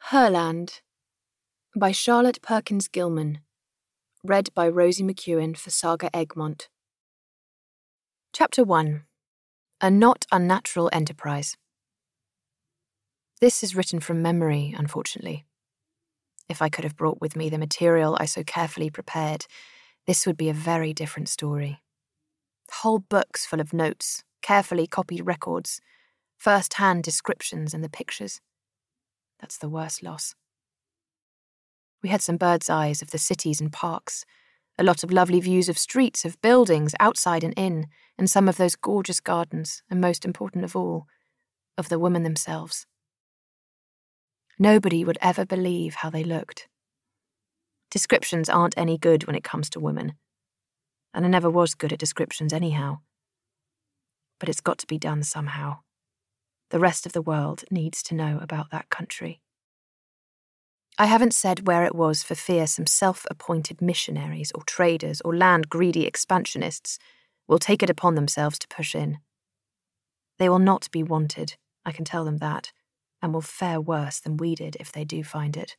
Herland by Charlotte Perkins Gilman. Read by Rosy McEwen for Saga Egmont. Chapter 1. A Not Unnatural Enterprise. This is written from memory, unfortunately. If I could have brought with me the material I so carefully prepared, this would be a very different story. Whole books full of notes, carefully copied records, first-hand descriptions and the pictures. That's the worst loss. We had some bird's eyes of the cities and parks, a lot of lovely views of streets, of buildings, outside and in, and some of those gorgeous gardens, and most important of all, of the women themselves. Nobody would ever believe how they looked. Descriptions aren't any good when it comes to women, and I never was good at descriptions anyhow. But it's got to be done somehow. The rest of the world needs to know about that country. I haven't said where it was for fear some self-appointed missionaries or traders or land-greedy expansionists will take it upon themselves to push in. They will not be wanted, I can tell them that, and will fare worse than we did if they do find it.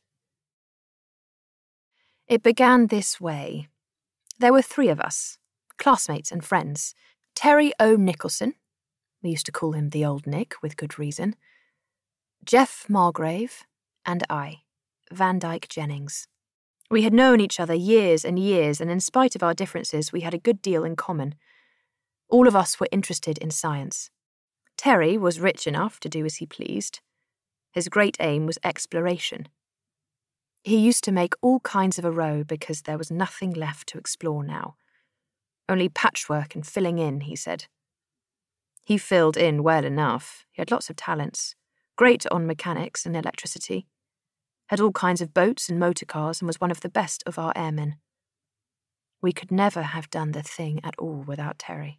It began this way. There were 3 of us, classmates and friends. Terry O. Nicholson, we used to call him the Old Nick with good reason, Jeff Margrave, and I, Vandyck Jennings. We had known each other years and years, and in spite of our differences, we had a good deal in common. All of us were interested in science. Terry was rich enough to do as he pleased. His great aim was exploration. He used to make all kinds of a row because there was nothing left to explore now. Only patchwork and filling in, he said. He filled in well enough. He had lots of talents, great on mechanics and electricity, had all kinds of boats and motor cars, and was one of the best of our airmen. We could never have done the thing at all without Terry.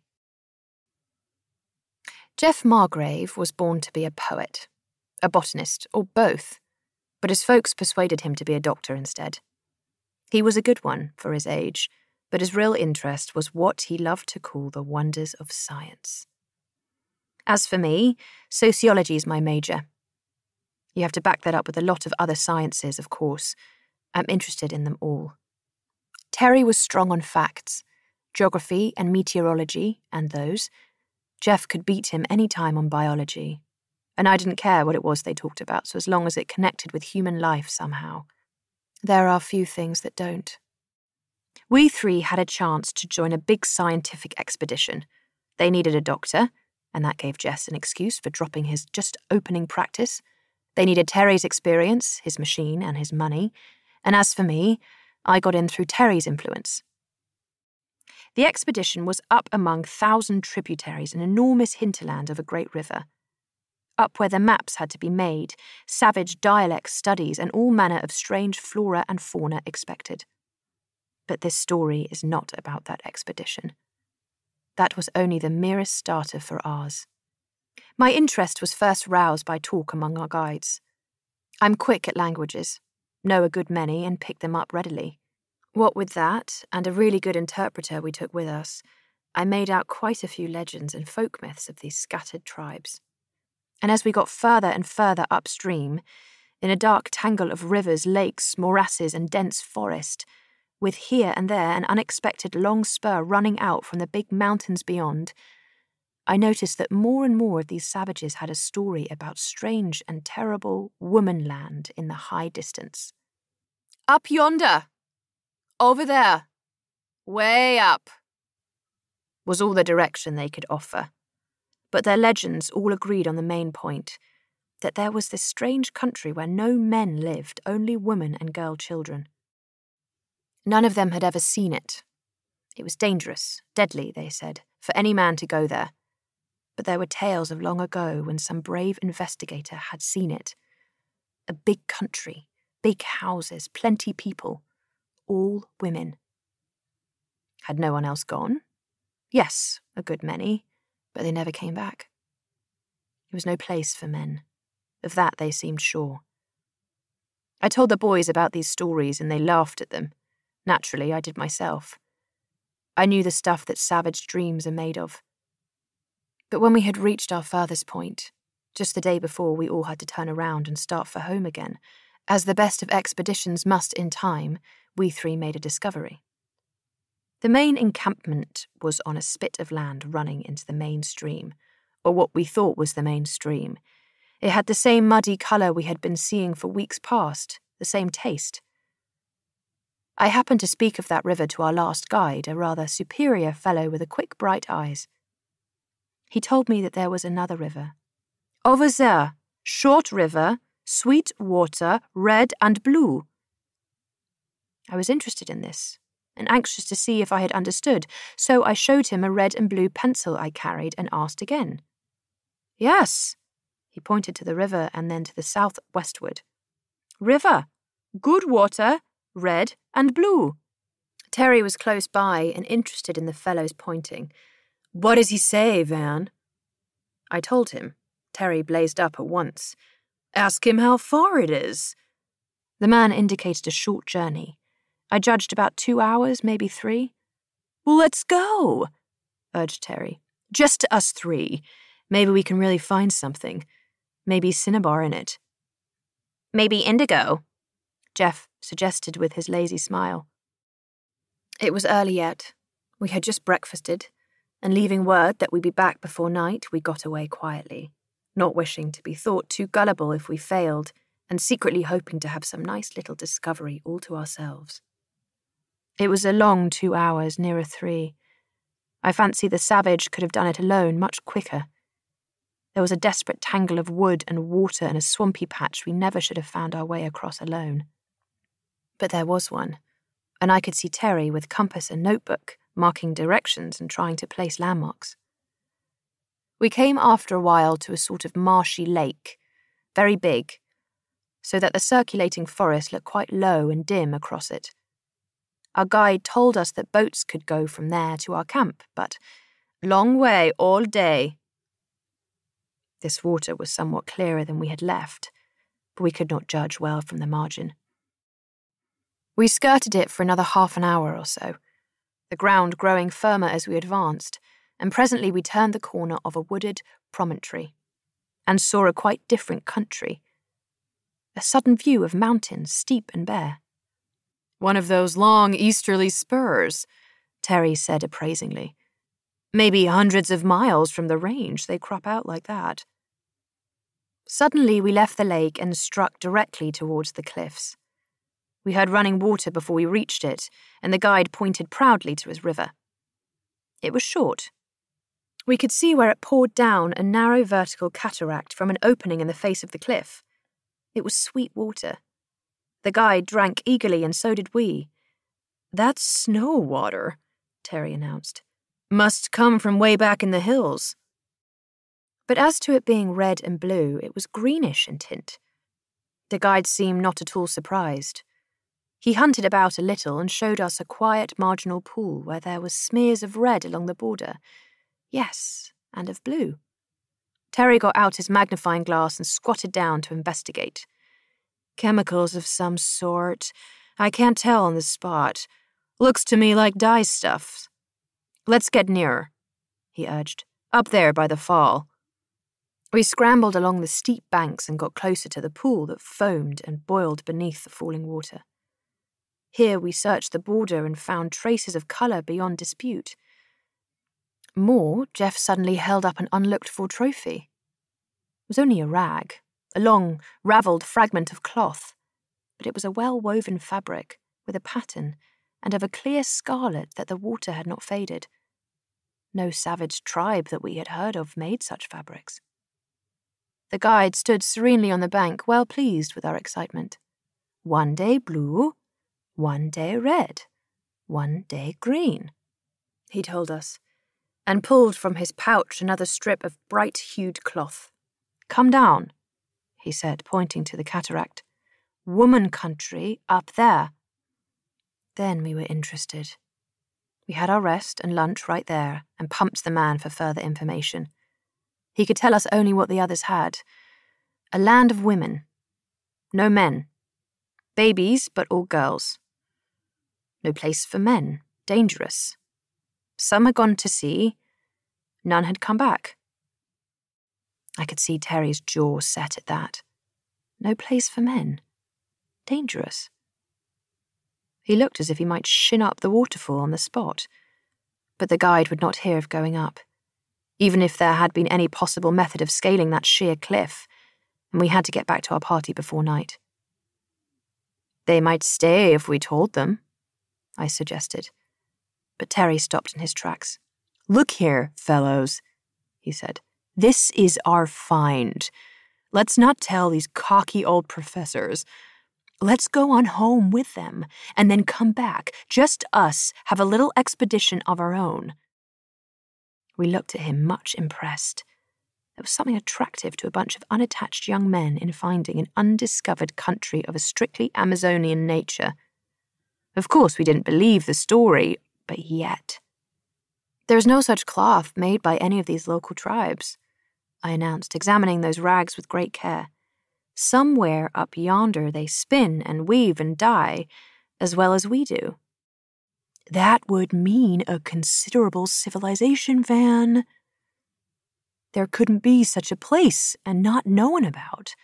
Jeff Margrave was born to be a poet, a botanist, or both, but his folks persuaded him to be a doctor instead. He was a good one for his age, but his real interest was what he loved to call the wonders of science. As for me, sociology is my major. You have to back that up with a lot of other sciences, of course. I'm interested in them all. Terry was strong on facts, geography and meteorology, and those. Jeff could beat him any time on biology. And I didn't care what it was they talked about, so as long as it connected with human life somehow. There are few things that don't. We 3 had a chance to join a big scientific expedition. They needed a doctor, and that gave Jess an excuse for dropping his just opening practice. They needed Terry's experience, his machine, and his money. And as for me, I got in through Terry's influence. The expedition was up among 1,000 tributaries, an enormous hinterland of a great river. Up where the maps had to be made, savage dialect studies, and all manner of strange flora and fauna expected. But this story is not about that expedition. That was only the merest starter for ours. My interest was first roused by talk among our guides. I'm quick at languages, know a good many, and pick them up readily. What with that, and a really good interpreter we took with us, I made out quite a few legends and folk myths of these scattered tribes. And as we got further and further upstream, in a dark tangle of rivers, lakes, morasses, and dense forest, with here and there an unexpected long spur running out from the big mountains beyond, I noticed that more and more of these savages had a story about strange and terrible womanland in the high distance. Up yonder! Over there! Way up! Was all the direction they could offer. But their legends all agreed on the main point, that there was this strange country where no men lived, only women and girl children. None of them had ever seen it. It was dangerous, deadly, they said, for any man to go there. But there were tales of long ago when some brave investigator had seen it. A big country, big houses, plenty people, all women. Had no one else gone? Yes, a good many, but they never came back. It was no place for men. Of that they seemed sure. I told the boys about these stories and they laughed at them. Naturally, I did myself. I knew the stuff that savage dreams are made of. But when we had reached our furthest point, just the day before we all had to turn around and start for home again, As the best of expeditions must in time, we three made a discovery. The main encampment was on a spit of land running into the main stream, or what we thought was the main stream. It had the same muddy colour we had been seeing for weeks past, the same taste. I happened to speak of that river to our last guide, a rather superior fellow with quick, bright eyes. He told me that there was another river. Over there, short river, sweet water, red and blue. I was interested in this, and anxious to see if I had understood, so I showed him a red and blue pencil I carried and asked again. Yes, he pointed to the river and then to the south-westward. River, good water, red and blue. Terry was close by and interested in the fellow's pointing. What does he say, Van? I told him. Terry blazed up at once. Ask him how far it is. The man indicated a short journey. I judged about 2 hours, maybe 3. Well, let's go, urged Terry. Just us 3. Maybe we can really find something. Maybe cinnabar in it. Maybe indigo, Jeff suggested with his lazy smile. It was early yet. We had just breakfasted, and leaving word that we'd be back before night, we got away quietly, not wishing to be thought too gullible if we failed, and secretly hoping to have some nice little discovery all to ourselves. It was a long 2 hours, nearer 3. I fancy the savage could have done it alone much quicker. There was a desperate tangle of wood and water in a swampy patch we never should have found our way across alone. But there was one, and I could see Terry with compass and notebook, marking directions and trying to place landmarks. We came after a while to a sort of marshy lake, very big, so that the circulating forest looked quite low and dim across it. Our guide told us that boats could go from there to our camp, but long way all day. This water was somewhat clearer than we had left, but we could not judge well from the margin. We skirted it for another half an hour or so, the ground growing firmer as we advanced, and presently we turned the corner of a wooded promontory and saw a quite different country. A sudden view of mountains, steep and bare. One of those long easterly spurs, Terry said appraisingly. Maybe hundreds of miles from the range they crop out like that. Suddenly we left the lake and struck directly towards the cliffs. We heard running water before we reached it, and the guide pointed proudly to his river. It was short. We could see where it poured down a narrow vertical cataract from an opening in the face of the cliff. It was sweet water. The guide drank eagerly, and so did we. That's snow water, Terry announced. Must come from way back in the hills. But as to it being red and blue, it was greenish in tint. The guide seemed not at all surprised. He hunted about a little and showed us a quiet marginal pool where there were smears of red along the border. Yes, and of blue. Terry got out his magnifying glass and squatted down to investigate. Chemicals of some sort. I can't tell on the spot. Looks to me like dye stuff. Let's get nearer, he urged. Up there by the fall. We scrambled along the steep banks and got closer to the pool that foamed and boiled beneath the falling water. Here we searched the border and found traces of colour beyond dispute. More, Jeff suddenly held up an unlooked-for trophy. It was only a rag, a long, ravelled fragment of cloth, but it was a well-woven fabric with a pattern and of a clear scarlet that the water had not faded. No savage tribe that we had heard of made such fabrics. The guide stood serenely on the bank, well pleased with our excitement. One day blue, one day red, one day green, he told us, and pulled from his pouch another strip of bright-hued cloth. Come down, he said, pointing to the cataract. Woman country up there. Then we were interested. We had our rest and lunch right there and pumped the man for further information. He could tell us only what the others had. A land of women. No men. Babies, but all girls. No place for men. Dangerous. Some had gone to sea. None had come back. I could see Terry's jaw set at that. No place for men. dangerous. He looked as if he might shin up the waterfall on the spot, but the guide would not hear of going up, even if there had been any possible method of scaling that sheer cliff, and we had to get back to our party before night. They might stay if we told them, I suggested, but Terry stopped in his tracks. Look here, fellows, he said. This is our find. Let's not tell these cocky old professors. Let's go on home with them, and then come back, just us, have a little expedition of our own. We looked at him, much impressed. There was something attractive to a bunch of unattached young men in finding an undiscovered country of a strictly Amazonian nature. Of course, we didn't believe the story, but yet. There is no such cloth made by any of these local tribes, I announced, examining those rags with great care. Somewhere up yonder they spin and weave and dye, as well as we do. That would mean a considerable civilization, Van. There couldn't be such a place and not known about.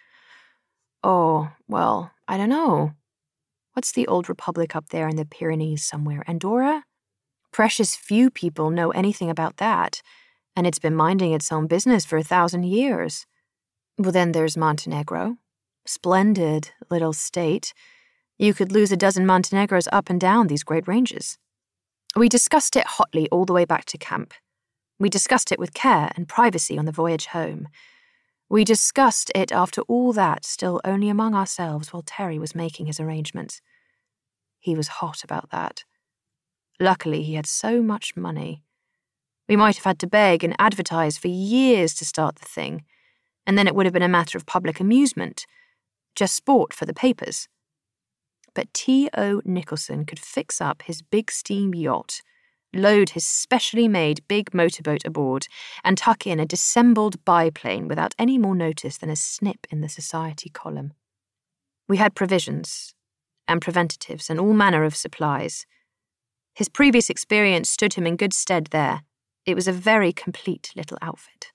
Oh, well, I don't know. What's the old republic up there in the Pyrenees somewhere? Andorra? Precious few people know anything about that, and it's been minding its own business for 1,000 years. Well, then there's Montenegro. Splendid little state. You could lose a dozen Montenegros up and down these great ranges. We discussed it hotly all the way back to camp. We discussed it with care and privacy on the voyage home. We discussed it after all that, still only among ourselves while Terry was making his arrangements. He was hot about that. Luckily, he had so much money. We might have had to beg and advertise for years to start the thing, and then it would have been a matter of public amusement, just sport for the papers. But T.O. Nicholson could fix up his big steam yacht, load his specially made big motorboat aboard, and tuck in a dissembled biplane without any more notice than a snip in the society column. We had provisions and preventatives and all manner of supplies. His previous experience stood him in good stead there. It was a very complete little outfit.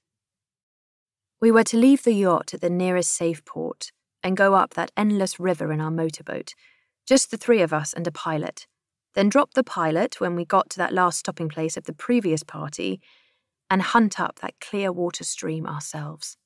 We were to leave the yacht at the nearest safe port and go up that endless river in our motorboat, just the three of us and a pilot, then drop the pilot when we got to that last stopping place of the previous party and hunt up that clear water stream ourselves.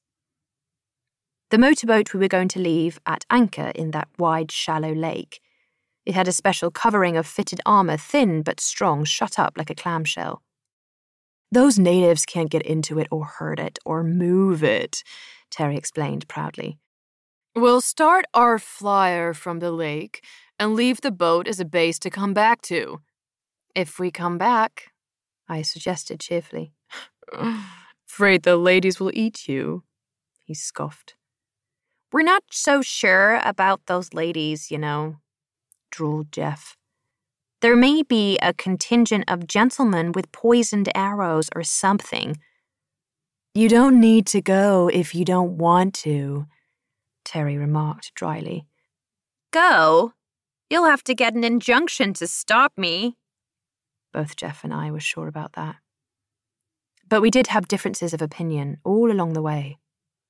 The motorboat we were going to leave at anchor in that wide, shallow lake. It had a special covering of fitted armour, thin but strong, shut up like a clamshell. Those natives can't get into it or hurt it or move it, Terry explained proudly. We'll start our flyer from the lake and leave the boat as a base to come back to. If we come back, I suggested cheerfully. Afraid the ladies will eat you, he scoffed. We're not so sure about those ladies, drawled Jeff. There may be a contingent of gentlemen with poisoned arrows or something. You don't need to go if you don't want to, Terry remarked dryly. Go? You'll have to get an injunction to stop me. Both Jeff and I were sure about that. But we did have differences of opinion all along the way.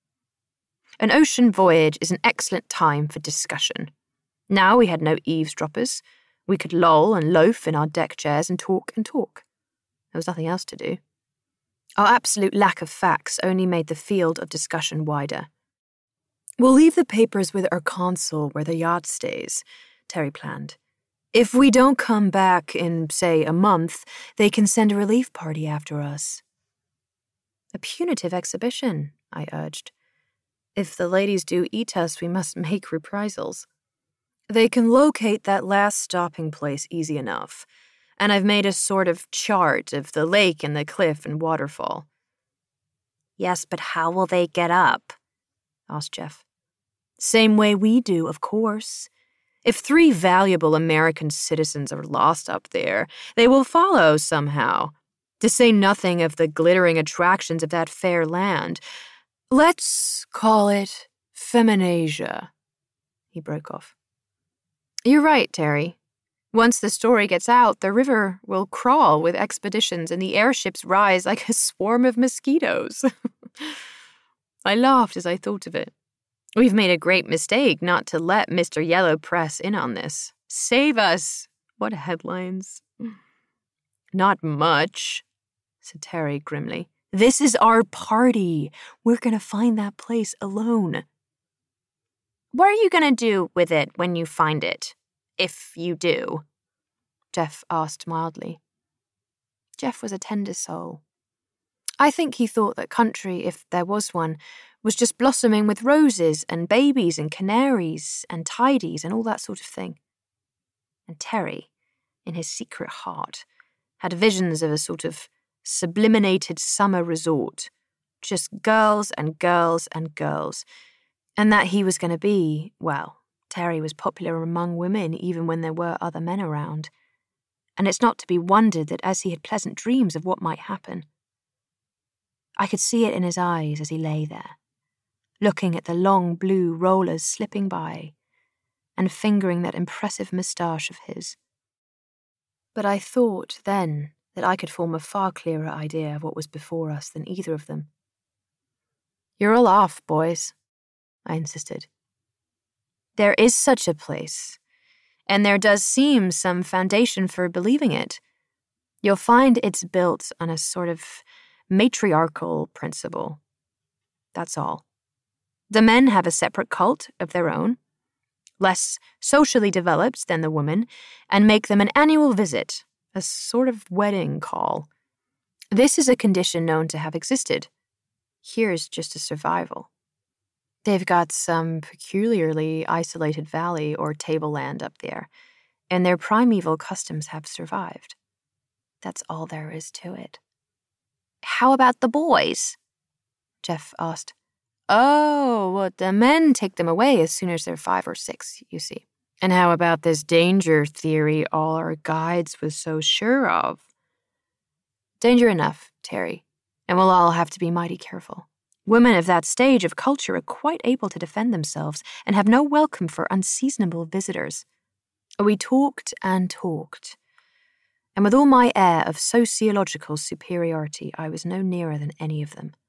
An ocean voyage is an excellent time for discussion. Now we had no eavesdroppers. We could loll and loaf in our deck chairs and talk and talk. There was nothing else to do. Our absolute lack of facts only made the field of discussion wider. We'll leave the papers with our consul where the yacht stays, Terry planned. If we don't come back in, say, a month, they can send a relief party after us. A punitive exhibition, I urged. If the ladies do eat us, we must make reprisals. They can locate that last stopping place easy enough, and I've made a sort of chart of the lake and the cliff and waterfall. Yes, but how will they get up? Asked Jeff. Same way we do, of course. If 3 valuable American citizens are lost up there, they will follow somehow, to say nothing of the glittering attractions of that fair land. Let's call it Feminasia, he broke off. You're right, Terry. Once the story gets out, the river will crawl with expeditions and the airships rise like a swarm of mosquitoes. I laughed as I thought of it. We've made a great mistake not to let Mr. Yellow Press in on this. Save us! What headlines. Not much, said Terry grimly. This is our party. We're going to find that place alone. What are you going to do with it when you find it? If you do? Jeff asked mildly. Jeff was a tender soul. I think he thought that country, if there was one, was just blossoming with roses and babies and canaries and tidies and all that sort of thing. And Terry, in his secret heart, had visions of a sort of subliminated summer resort, just girls and girls and girls, and that he was going to be, well, Terry was popular among women even when there were other men around. And it's not to be wondered that as he had pleasant dreams of what might happen. I could see it in his eyes as he lay there, looking at the long blue rollers slipping by and fingering that impressive moustache of his. But I thought then that I could form a far clearer idea of what was before us than either of them. You're all off, boys, I insisted. There is such a place, and there does seem some foundation for believing it. You'll find it's built on a sort of matriarchal principle. That's all. The men have a separate cult of their own, less socially developed than the women, and make them an annual visit, a sort of wedding call. This is a condition known to have existed. Here's just a survival. They've got some peculiarly isolated valley or tableland up there, and their primeval customs have survived. That's all there is to it. How about the boys? Jeff asked. Oh, well, the men take them away as soon as they're 5 or 6, you see. And how about this danger theory all our guides was so sure of? Danger enough, Terry, and we'll all have to be mighty careful. Women of that stage of culture are quite able to defend themselves and have no welcome for unseasonable visitors. We talked and talked, and with all my air of sociological superiority, I was no nearer than any of them.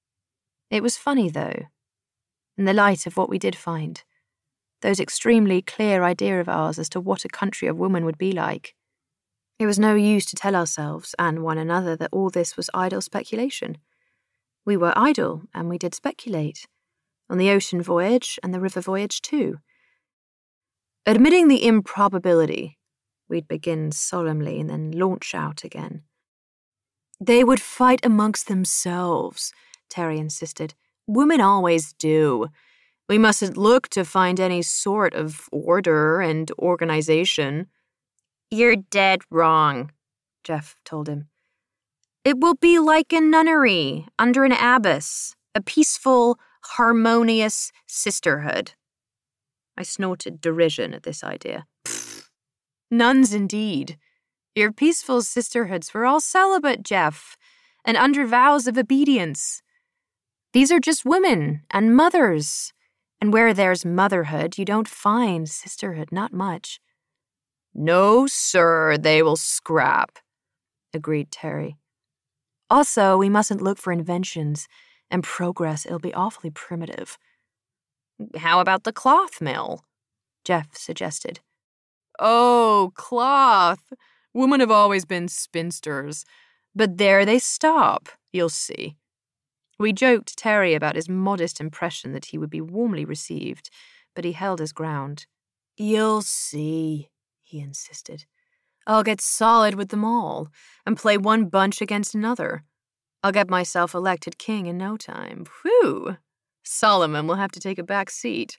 It was funny, though, in the light of what we did find, those extremely clear idea of ours as to what a country of women would be like. It was no use to tell ourselves and one another that all this was idle speculation. We were idle, and we did speculate, on the ocean voyage and the river voyage too. Admitting the improbability, we'd begin solemnly and then launch out again. They would fight amongst themselves, Terry insisted. Women always do. We mustn't look to find any sort of order and organization. You're dead wrong, Jeff told him. It will be like a nunnery under an abbess, a peaceful, harmonious sisterhood. I snorted derision at this idea. Pfft. Nuns indeed. Your peaceful sisterhoods were all celibate, Jeff, and under vows of obedience. These are just women and mothers, and where there's motherhood, you don't find sisterhood, not much. No, sir, they will scrap, agreed Terry. Also, we mustn't look for inventions and progress. It'll be awfully primitive. How about the cloth mill? Jeff suggested. Oh, cloth. Women have always been spinsters. But there they stop, you'll see. We joked Terry about his modest impression that he would be warmly received, but he held his ground. You'll see, he insisted. I'll get solid with them all, and play one bunch against another. I'll get myself elected king in no time. Whew! Solomon will have to take a back seat.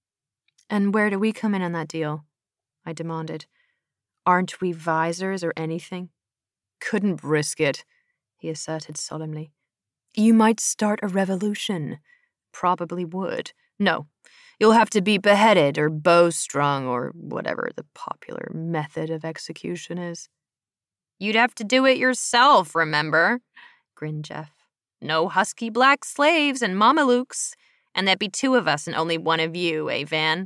And where do we come in on that deal? I demanded. Aren't we visors or anything? Couldn't risk it, he asserted solemnly. You might start a revolution. Probably would. No, you'll have to be beheaded or bowstrung or whatever the popular method of execution is. You'd have to do it yourself, remember? Grinned Jeff. No husky black slaves and mamelukes. And there'd be 2 of us and only 1 of you, eh, Van?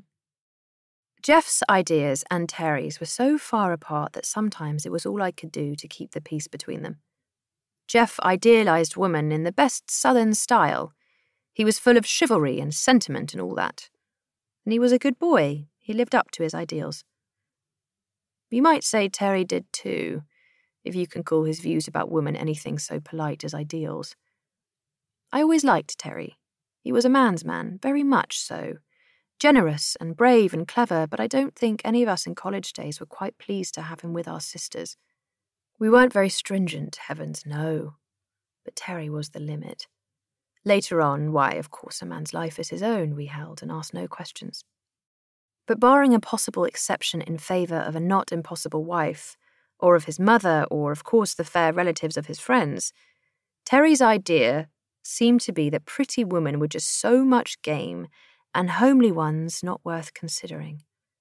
Jeff's ideas and Terry's were so far apart that sometimes it was all I could do to keep the peace between them. Jeff idealized woman in the best Southern style. He was full of chivalry and sentiment and all that. And he was a good boy. He lived up to his ideals. You might say Terry did too, if you can call his views about women anything so polite as ideals. I always liked Terry. He was a man's man, very much so. Generous and brave and clever, but I don't think any of us in college days were quite pleased to have him with our sisters. We weren't very stringent, heavens no. But Terry was the limit. Later on, why, of course, a man's life is his own, we held, and asked no questions. But barring a possible exception in favour of a not impossible wife, or of his mother, or, of course, the fair relatives of his friends, Terry's idea seemed to be that pretty women were just so much game, and homely ones not worth considering.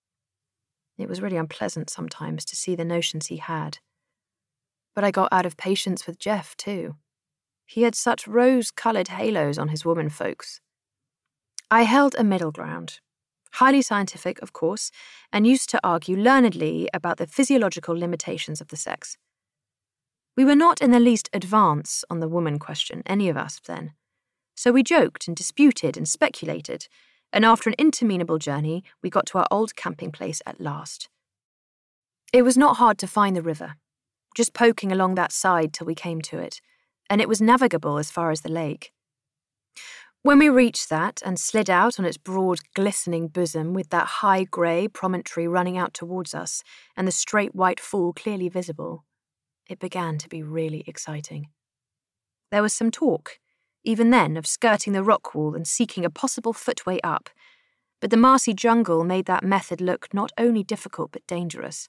It was really unpleasant sometimes to see the notions he had. But I got out of patience with Jeff, too. He had such rose-coloured halos on his woman folks. I held a middle ground, highly scientific, of course, and used to argue learnedly about the physiological limitations of the sex. We were not in the least advanced on the woman question, any of us then. So we joked and disputed and speculated, and after an interminable journey, we got to our old camping place at last. It was not hard to find the river, just poking along that side till we came to it, and it was navigable as far as the lake. When we reached that and slid out on its broad, glistening bosom with that high grey promontory running out towards us and the straight white fall clearly visible, it began to be really exciting. There was some talk, even then, of skirting the rock wall and seeking a possible footway up, but the marsy jungle made that method look not only difficult but dangerous.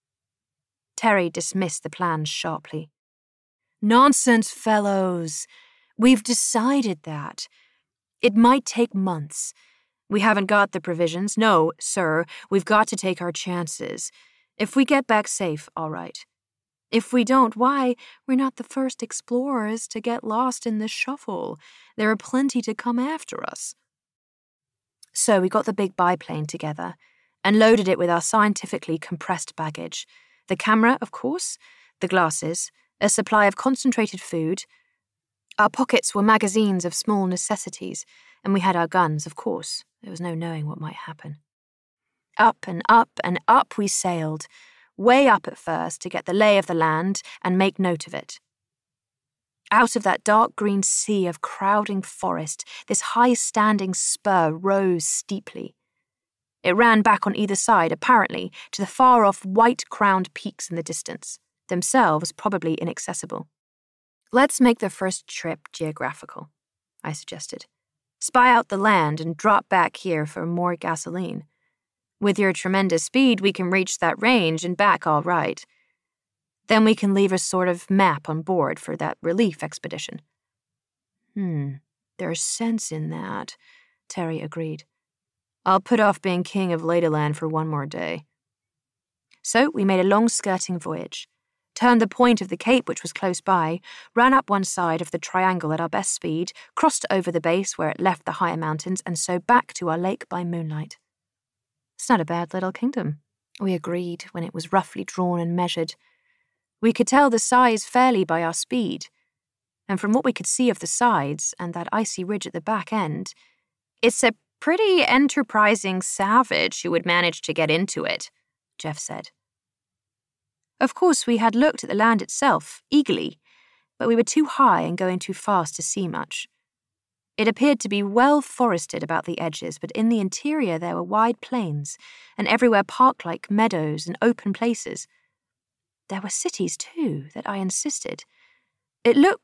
Terry dismissed the plans sharply. "Nonsense, fellows. We've decided that. It might take months. We haven't got the provisions. No, sir, we've got to take our chances. If we get back safe, all right. If we don't, why, we're not the first explorers to get lost in this shuffle. There are plenty to come after us." So we got the big biplane together and loaded it with our scientifically compressed baggage. The camera, of course, the glasses, a supply of concentrated food. Our pockets were magazines of small necessities, and we had our guns, of course. There was no knowing what might happen. Up and up and up we sailed, way up at first to get the lay of the land and make note of it. Out of that dark green sea of crowding forest, this high-standing spur rose steeply. It ran back on either side, apparently, to the far-off white-crowned peaks in the distance, themselves probably inaccessible. "Let's make the first trip geographical," I suggested. "Spy out the land and drop back here for more gasoline. With your tremendous speed, we can reach that range and back all right. Then we can leave a sort of map on board for that relief expedition." There's sense in that, Terry agreed. "I'll put off being king of Ladyland for one more day." So we made a long skirting voyage, turned the point of the cape which was close by, ran up one side of the triangle at our best speed, crossed over the base where it left the higher mountains, and so back to our lake by moonlight. "It's not a bad little kingdom," we agreed when it was roughly drawn and measured. We could tell the size fairly by our speed, and from what we could see of the sides and that icy ridge at the back end, it's a pretty enterprising savage who would manage to get into it, Jeff said. Of course, we had looked at the land itself, eagerly, but we were too high and going too fast to see much. It appeared to be well forested about the edges, but in the interior there were wide plains, and everywhere park-like meadows and open places. There were cities, too, that I insisted. It looked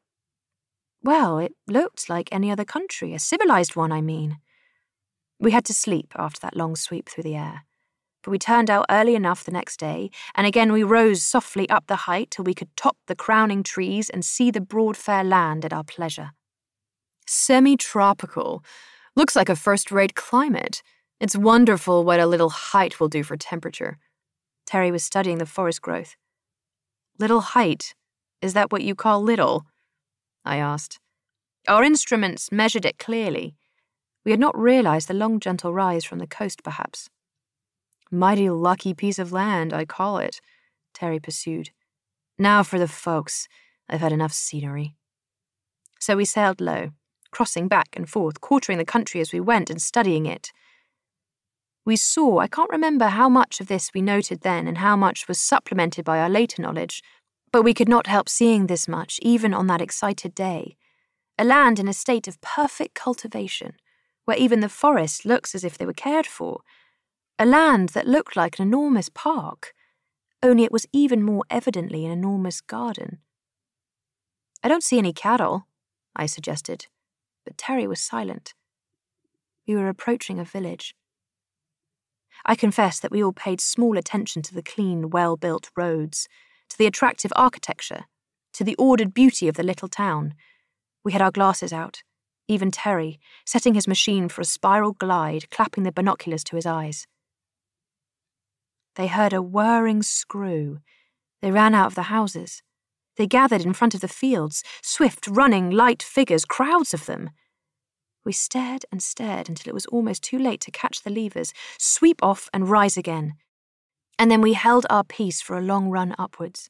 like any other country, a civilized one, I mean. We had to sleep after that long sweep through the air, but we turned out early enough the next day, and again we rose softly up the height till we could top the crowning trees and see the broad fair land at our pleasure. "Semi-tropical. Looks like a first-rate climate. It's wonderful what a little height will do for temperature." Terry was studying the forest growth. "Little height? Is that what you call little?" I asked. Our instruments measured it clearly. We had not realized the long, gentle rise from the coast, perhaps. "Mighty lucky piece of land, I call it," Terry pursued. "Now for the folks. I've had enough scenery." So we sailed low, crossing back and forth, quartering the country as we went and studying it. We saw, I can't remember how much of this we noted then and how much was supplemented by our later knowledge, but we could not help seeing this much even on that excited day. A land in a state of perfect cultivation, where even the forest looks as if they were cared for. A land that looked like an enormous park, only it was even more evidently an enormous garden. "I don't see any cattle," I suggested, but Terry was silent. We were approaching a village. I confess that we all paid small attention to the clean, well-built roads, to the attractive architecture, to the ordered beauty of the little town. We had our glasses out, even Terry, setting his machine for a spiral glide, clapping the binoculars to his eyes. They heard a whirring screw. They ran out of the houses. They gathered in front of the fields, swift, running, light figures, crowds of them. We stared and stared until it was almost too late to catch the levers, sweep off and rise again. And then we held our peace for a long run upwards.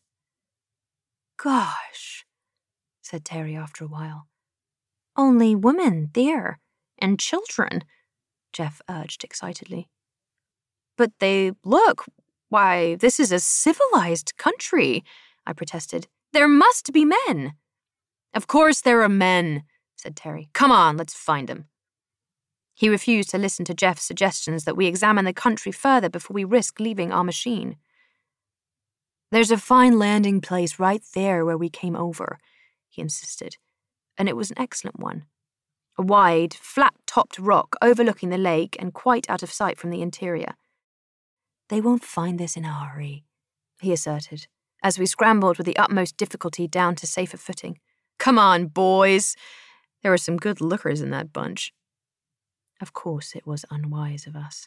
"Gosh," said Terry after a while. "Only women there, and children," Jeff urged excitedly. "But why, this is a civilized country," I protested. "There must be men." "Of course there are men," said Terry. "Come on, let's find them." He refused to listen to Jeff's suggestions that we examine the country further before we risk leaving our machine. "There's a fine landing place right there where we came over," he insisted, and it was an excellent one. A wide, flat-topped rock overlooking the lake and quite out of sight from the interior. "They won't find this in a hurry," he asserted, as we scrambled with the utmost difficulty down to safer footing. "Come on, boys. There were some good lookers in that bunch." Of course it was unwise of us.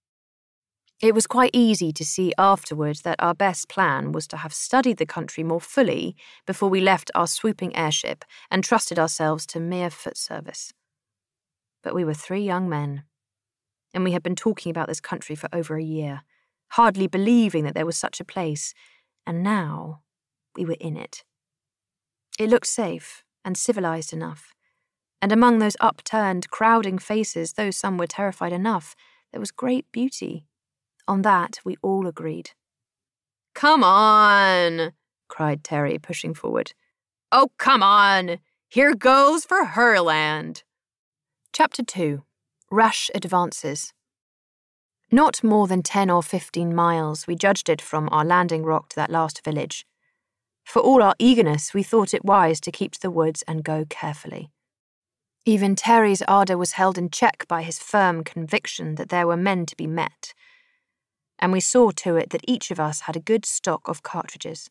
It was quite easy to see afterward that our best plan was to have studied the country more fully before we left our swooping airship and trusted ourselves to mere foot service. But we were 3 young men, and we had been talking about this country for over a year, hardly believing that there was such a place, and now we were in it. It looked safe and civilized enough, and among those upturned, crowding faces, though some were terrified enough, there was great beauty. On that we all agreed. "Come on," cried Terry, pushing forward. "Oh, come on. Here goes for Herland." Chapter 2. Rash Advances. Not more than 10 or 15 miles, we judged it from our landing rock to that last village. For all our eagerness, we thought it wise to keep to the woods and go carefully. Even Terry's ardour was held in check by his firm conviction that there were men to be met, and we saw to it that each of us had a good stock of cartridges.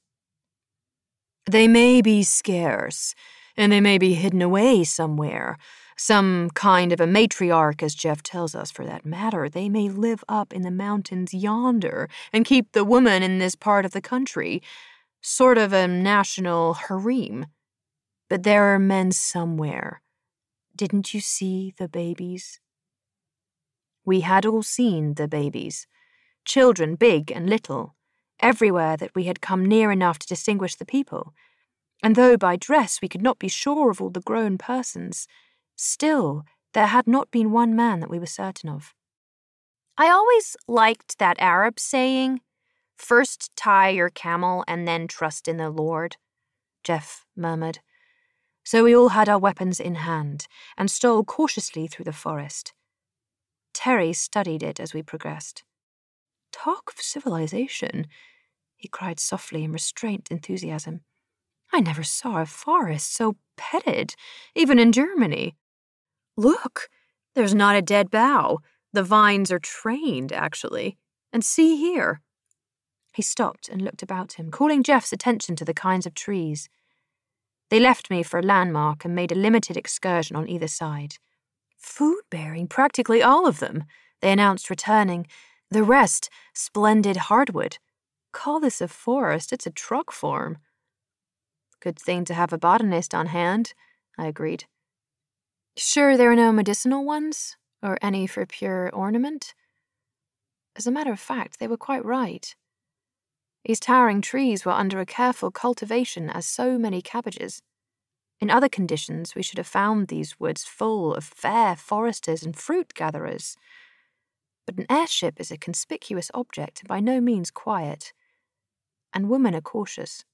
"They may be scarce, and they may be hidden away somewhere. Some kind of a matriarch, as Jeff tells us, for that matter. They may live up in the mountains yonder and keep the woman in this part of the country. Sort of a national harem. But there are men somewhere. Didn't you see the babies?" We had all seen the babies. Children, big and little, everywhere that we had come near enough to distinguish the people. And though by dress we could not be sure of all the grown persons, still there had not been one man that we were certain of. "I always liked that Arab saying, 'First tie your camel and then trust in the Lord,'" Jeff murmured. So we all had our weapons in hand and stole cautiously through the forest. Terry studied it as we progressed. "Talk of civilization," he cried softly in restrained enthusiasm. "I never saw a forest so petted, even in Germany. Look, there's not a dead bough. The vines are trained, actually. And see here." He stopped and looked about him, calling Jeff's attention to the kinds of trees. They left me for a landmark and made a limited excursion on either side. "Food-bearing, practically all of them," they announced, returning. "The rest, splendid hardwood. Call this a forest, it's a truck farm." "Good thing to have a botanist on hand," I agreed. "Sure there are no medicinal ones, or any for pure ornament?" As a matter of fact, they were quite right. These towering trees were under a careful cultivation as so many cabbages. In other conditions, we should have found these woods full of fair foresters and fruit gatherers. But an airship is a conspicuous object and by no means quiet, and women are cautious.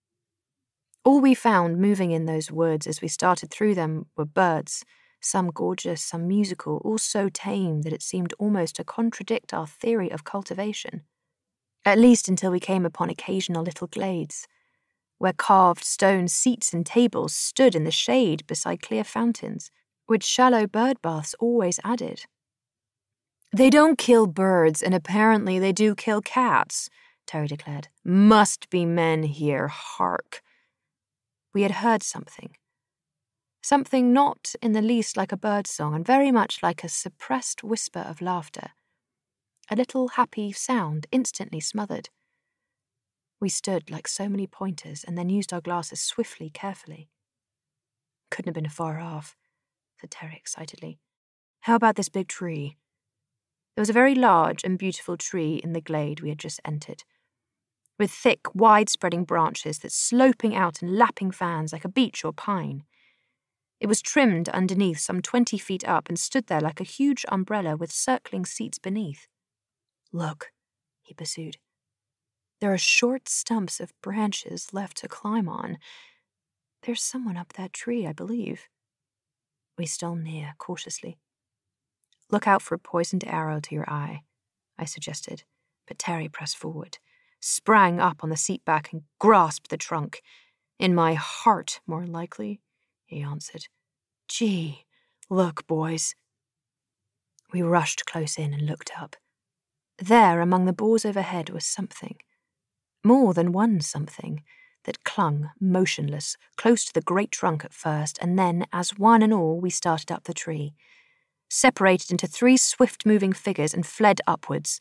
All we found moving in those woods as we started through them were birds, some gorgeous, some musical, all so tame that it seemed almost to contradict our theory of cultivation, at least until we came upon occasional little glades, where carved stone seats and tables stood in the shade beside clear fountains, which shallow bird baths always added. "They don't kill birds, and apparently they do kill cats," Terry declared. "Must be men here, hark." We had heard something. Something not in the least like a bird song, and very much like a suppressed whisper of laughter. A little happy sound instantly smothered. We stood like so many pointers and then used our glasses swiftly, carefully. "Couldn't have been far off," said Terry excitedly. "How about this big tree?" There was a very large and beautiful tree in the glade we had just entered, with thick, wide-spreading branches that sloping out and lapping fans like a beech or pine. It was trimmed underneath some 20 feet up and stood there like a huge umbrella with circling seats beneath. "Look," he pursued. "There are short stumps of branches left to climb on. There's someone up that tree, I believe." We stole near, cautiously. "Look out for a poisoned arrow to your eye," I suggested, but Terry pressed forward, sprang up on the seat back and grasped the trunk. "In my heart, more likely," he answered. "Gee, look, boys." We rushed close in and looked up. There, among the boughs overhead, was something. More than one something that clung, motionless, close to the great trunk at first, and then, as one and all, we started up the tree, separated into 3 swift-moving figures and fled upwards.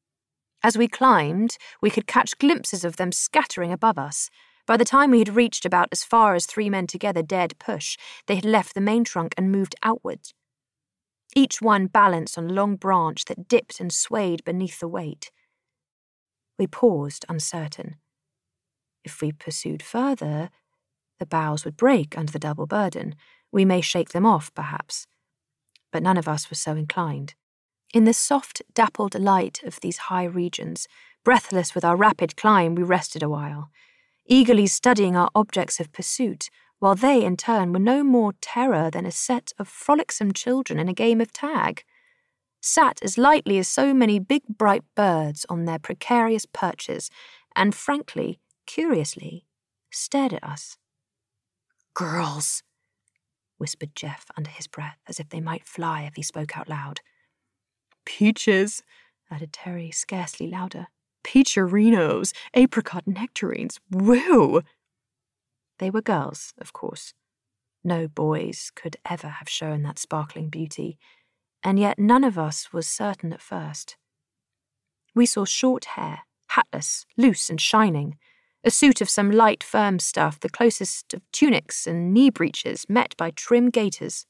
As we climbed, we could catch glimpses of them scattering above us. By the time we had reached about as far as 3 men together dared push, they had left the main trunk and moved outwards. Each one balanced on a long branch that dipped and swayed beneath the weight. We paused, uncertain. If we pursued further, the boughs would break under the double burden. We may shake them off, perhaps. But none of us was so inclined. In the soft, dappled light of these high regions, breathless with our rapid climb, we rested a while, eagerly studying our objects of pursuit, while they, in turn, were no more terror than a set of frolicsome children in a game of tag, sat as lightly as so many big bright birds on their precarious perches, and frankly, curiously, stared at us. "Girls," whispered Jeff under his breath, as if they might fly if he spoke out loud. "Peaches," added Terry, scarcely louder. "Peacherinos, apricot nectarines, woo!" They were girls, of course. No boys could ever have shown that sparkling beauty, and yet none of us was certain at first. We saw short hair, hatless, loose and shining, a suit of some light, firm stuff, the closest of tunics and knee breeches met by trim gaiters.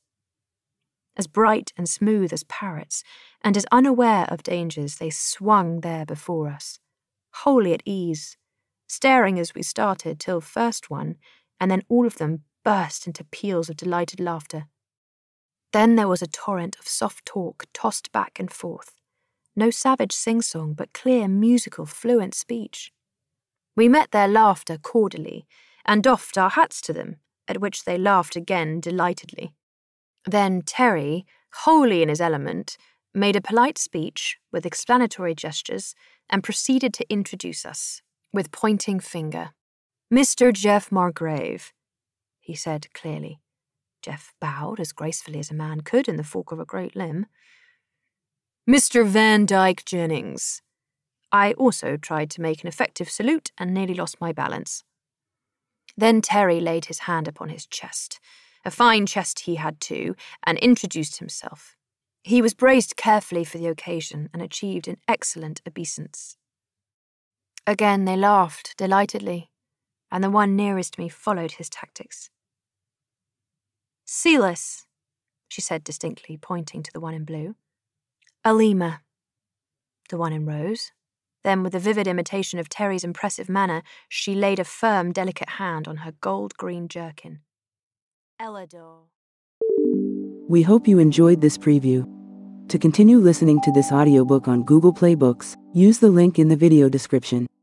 As bright and smooth as parrots, and as unaware of dangers, they swung there before us, wholly at ease, staring as we started till first one, and then all of them burst into peals of delighted laughter. Then there was a torrent of soft talk tossed back and forth. No savage sing-song, but clear, musical, fluent speech. We met their laughter cordially, and doffed our hats to them, at which they laughed again delightedly. Then Terry, wholly in his element, made a polite speech with explanatory gestures and proceeded to introduce us, with pointing finger. "Mr. Jeff Margrave," he said clearly. Jeff bowed as gracefully as a man could in the fork of a great limb. "Mr. Vandyck Jennings." I also tried to make an effective salute and nearly lost my balance. Then Terry laid his hand upon his chest, a fine chest he had too, and introduced himself. He was braced carefully for the occasion and achieved an excellent obeisance. Again they laughed delightedly, and the one nearest me followed his tactics. "Silas," she said distinctly, pointing to the one in blue. "Alima," the one in rose. Then, with a vivid imitation of Terry's impressive manner, she laid a firm, delicate hand on her gold-green jerkin. Ellador. We hope you enjoyed this preview. To continue listening to this audiobook on Google Play Books, use the link in the video description.